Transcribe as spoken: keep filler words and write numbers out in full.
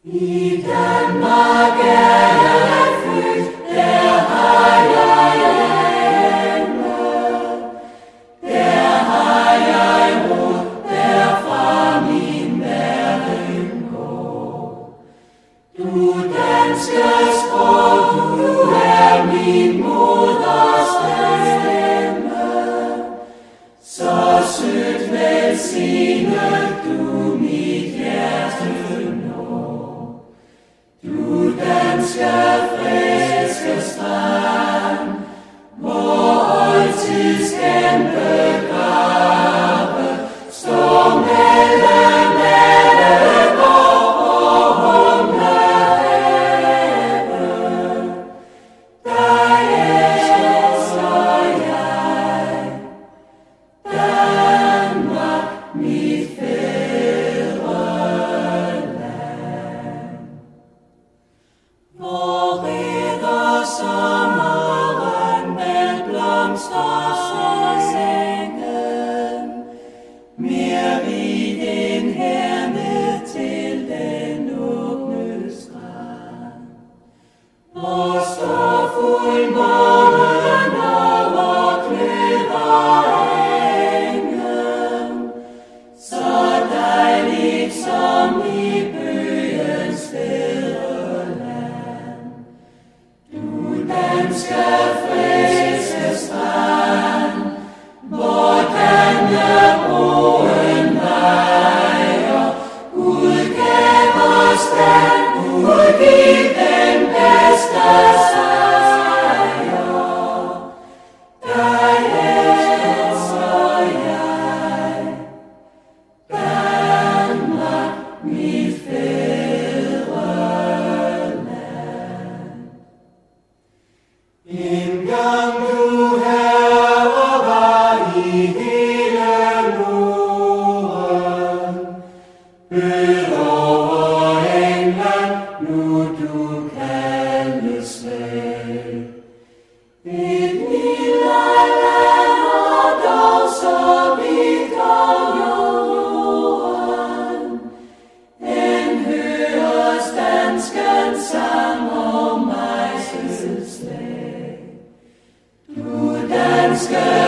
I Danmark er jeg født, der har jeg hjemme. Der har jeg ro, derfra min verden går. Du danske sprog, du er min moders stemme. Så sødt velsignet du mit hjerte når. Du danske friske strand, hvor oldtids kæmpe grave står mellem Ellebåg og Humlehave. Dig elsker jeg, Danmark, mit fædreland. Hvor rider sommeren med blomster og sengen, mere rig end herne til den åbne strand. Hvor står fuldmånen over kløverengen, så dejligt som i bøgens fædreland. Du danske friske strand, hvor Dannebrogen vejer, Gud gav os den, Gud giv den bedste sejr. Dig elsker jeg, Danmark, mit fædreland. En gang du herre var i hele Norden, bød over England, nu du kaldes svag. Et lille land og dog så vidt om jorden, end høres danskens sang og mejselslag. Du danske